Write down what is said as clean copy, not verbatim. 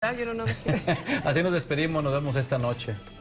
Yo no. Así nos despedimos, nos vemos esta noche.